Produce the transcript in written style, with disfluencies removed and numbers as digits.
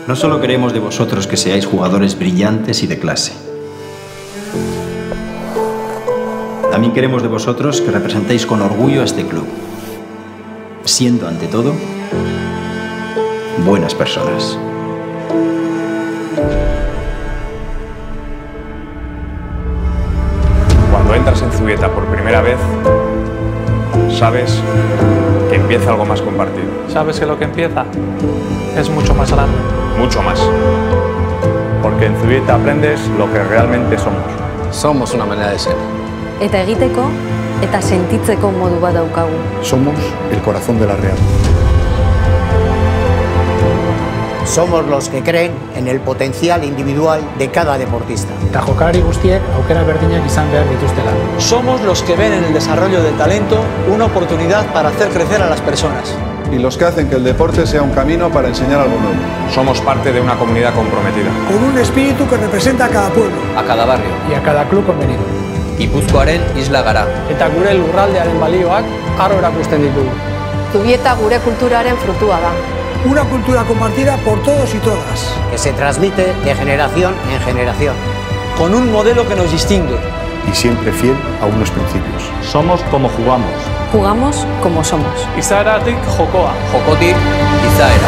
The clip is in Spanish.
No solo queremos de vosotros que seáis jugadores brillantes y de clase. También queremos de vosotros que representéis con orgullo a este club, siendo ante todo buenas personas. Cuando entras en Zubieta por primera vez, sabes que empieza algo más compartido. Sabes que lo que empieza es mucho más grande. Mucho más. Porque en Zubieta aprendes lo que realmente somos. Somos una manera de ser. Eta egiteko, eta sentitzeko modu bat daukagu. Somos el corazón de la Real. Somos los que creen en el potencial individual de cada deportista. Eta jokalari guztiek aukera berdinak izan behar dituztela. Somos los que ven en el desarrollo del talento una oportunidad para hacer crecer a las personas. Y los que hacen que el deporte sea un camino para enseñar algo nuevo. Somos parte de una comunidad comprometida. Con un espíritu que representa a cada pueblo. A cada barrio. Y a cada club convenido. Gipuzkoaren isla gara. Eta gure lurraldearen balioak harro erakusten ditugu. Zubieta gure kulturaren frutua da. Una cultura compartida por todos y todas. Que se transmite de generación en generación. Con un modelo que nos distingue. Y siempre fiel a unos principios. Somos como jugamos. Jugamos como somos. Izaeratik jokoa. Jokotik izaera.